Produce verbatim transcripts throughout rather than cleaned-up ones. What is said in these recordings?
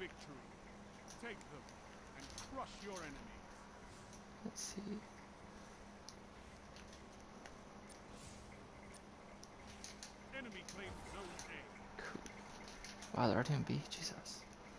victory. Take them and crush your enemies. Let's see. Enemy claims zone A. Cool. Wow, they're already on B. Jesus.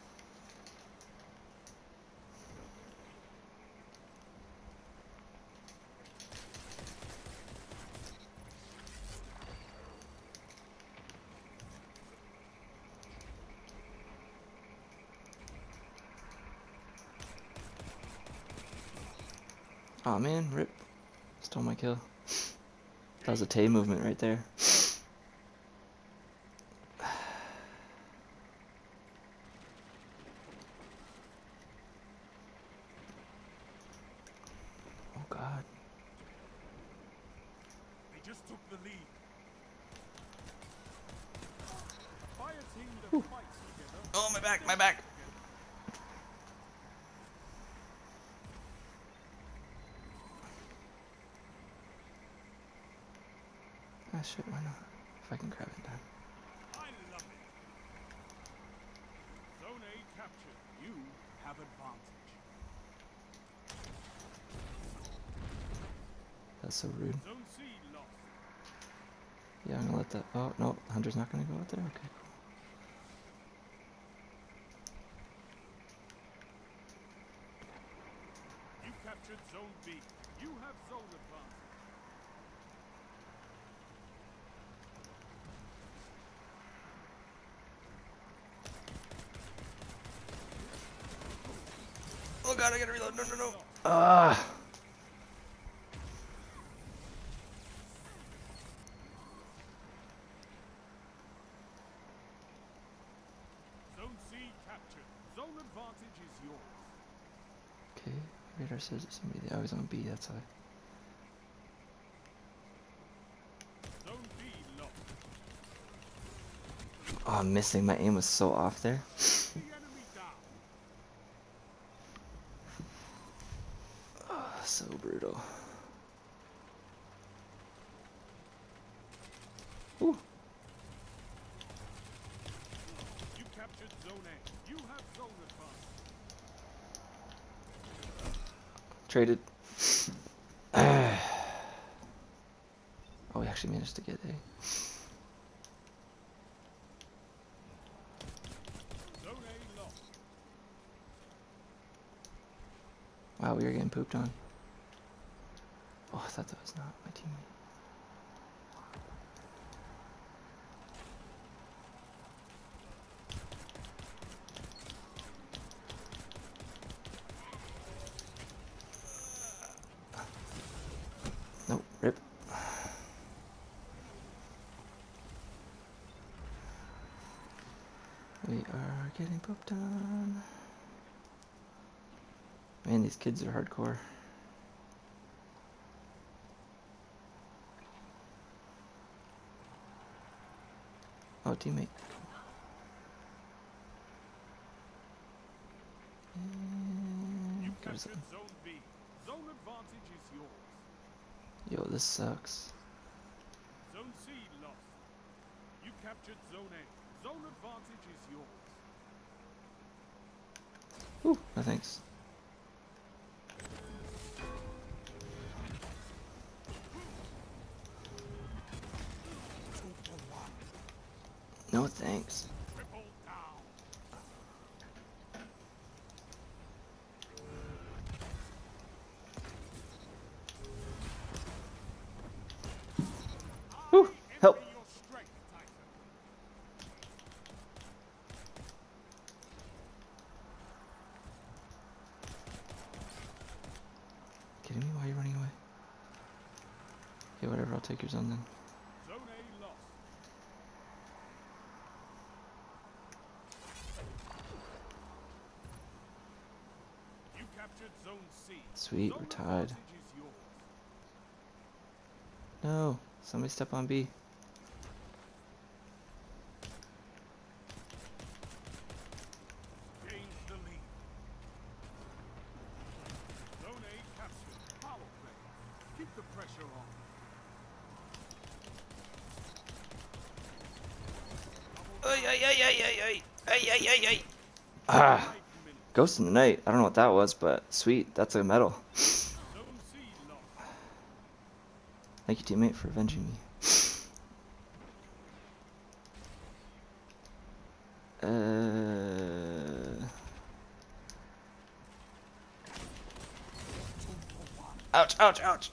Oh man, rip. Stole my kill. That was a Tay movement right there. Oh god. They just took the lead. Fire team that Whew. fights together. Oh, my back, my back. Ah shit, why not? If I can grab it down. I love it. Zone A captured. You have advantage. That's so rude. Zone C lost. Yeah, I'm gonna let that. Oh no, Hunter's not gonna go out there. Okay, cool. You captured zone B. You have zone advantage. Oh god, I gotta reload. No, no, no. Ah. Zone C captured. Zone advantage is yours. Okay, radar says it's somebody there. I was on B, that's why. Zone B lost. Oh, I'm missing. My aim was so off there. The enemy down. Oh, so brutal. Ooh. You captured zone A. You have zone advantage. Traded. Ah. Oh, we actually managed to get A. Zone A lost. Wow, we were getting pooped on. Oh, I thought that was not my teammate. Nope, rip. We are getting pooped on. Man, these kids are hardcore. Oh, teammate. You And goes- captured zone B. Zone advantage is yours. Yo, this sucks. Zone C lost. You captured zone A. Zone advantage is yours. Whew, no thanks. No thanks. Triple down. Whew, help. Envy your strength, Titan. Kidding me? Why are you running away? Okay, whatever, I'll take yours on then. Zone A lost. You captured zone C. Sweet, Zone we're tied. advantage is yours. No, somebody step on B. Gains the lead. Zone A captured. Power play. Keep the pressure on. Ay, ay, ay, ay, ay, ay, ay, ay, ay, ay. Ah! Five minutes. Ghost in the Night. I don't know what that was, but sweet. That's a medal. Zone C lost. Thank you, teammate, for avenging me. Uh... Ouch, ouch, ouch!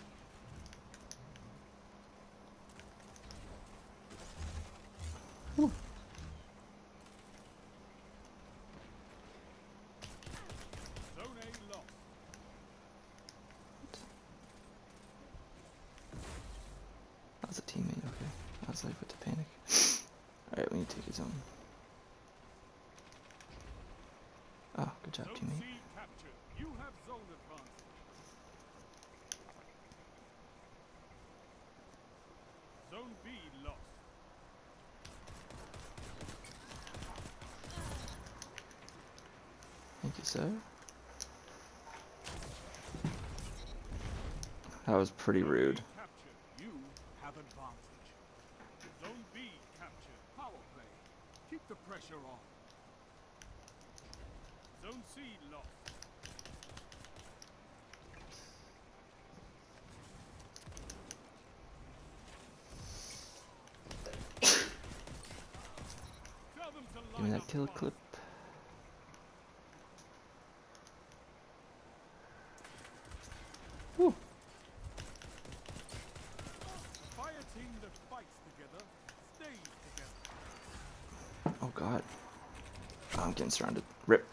Whew. Zone A lost. That was a teammate, okay. I was like, what to panic. Alright, we need to take his own. Oh, good job, Zone teammate. C captured. You have zone advantage. Zone B lost. Thank you, sir. That was pretty Zone rude. A captured. You have advantage. Zone B captured. Power play. Keep the pressure on. Zone C lost. Tell them to Give me line that up kill fast. clip. Whew. A fire team that fights together stays together. Oh god. Oh, I'm getting surrounded. Rip.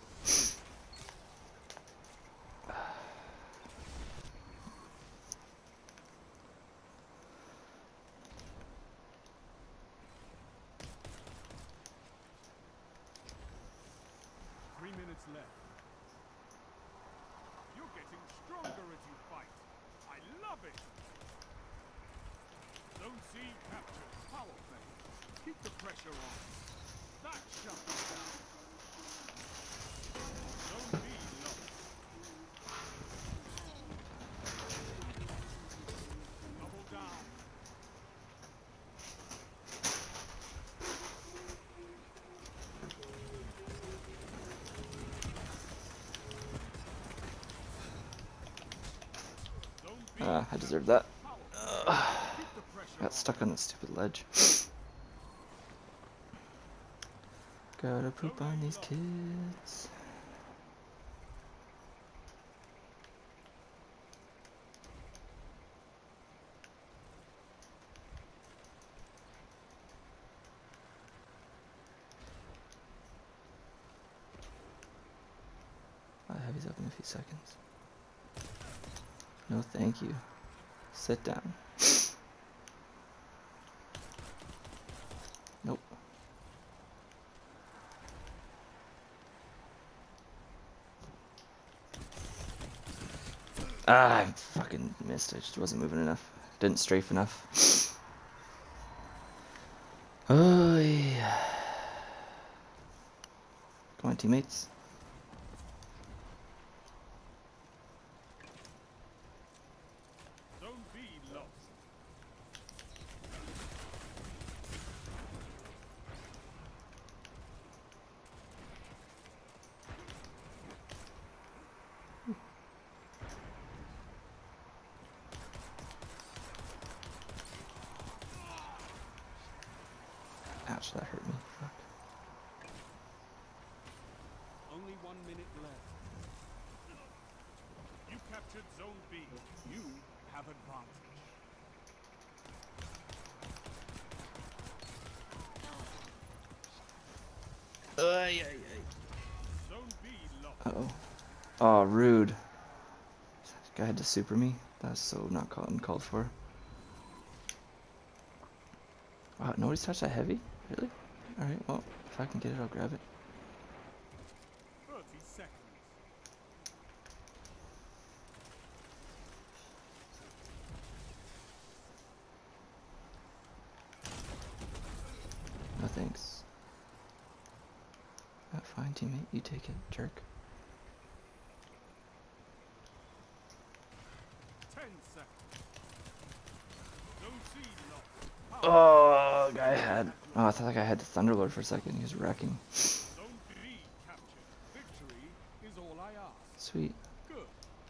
Three minutes left. You're getting stronger as you fight. I love it. Zone C captured. Power play. Keep the pressure on. That shut them down. Zone B lost. Double down. Zone B Ah, I deserve that. power play. Ugh. Keep the pressure Got on. stuck on that stupid ledge. Gotta poop on these kids. My heavy's up in a few seconds. No, thank you. Sit down. Nope. Ah, I fucking missed. I just wasn't moving enough. Didn't strafe enough. Oh yeah. Come on, teammates. Zone B lost. Ouch, that hurt me. Fuck. Only one minute left. You captured Zone B. You have advantage. Ay, ay, ay. Zone B lost. Uh oh. Oh, rude. This guy had to super me. That's so not called uncalled for. Wow, nobody's touched that heavy? Really? Alright, well, if I can get it, I'll grab it. thirty seconds. No thanks. Uh, fine, teammate. You take it, jerk. ten seconds. Zone C lost. Oh, guy had. Oh, I thought that guy had the Thunderlord for a second. He was wrecking. Zone B captured. Sweet. Good.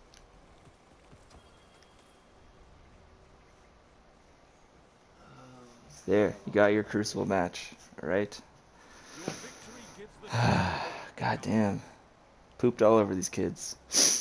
There, you got your Crucible match. Alright. Your victory gives the God damn. Pooped all over these kids.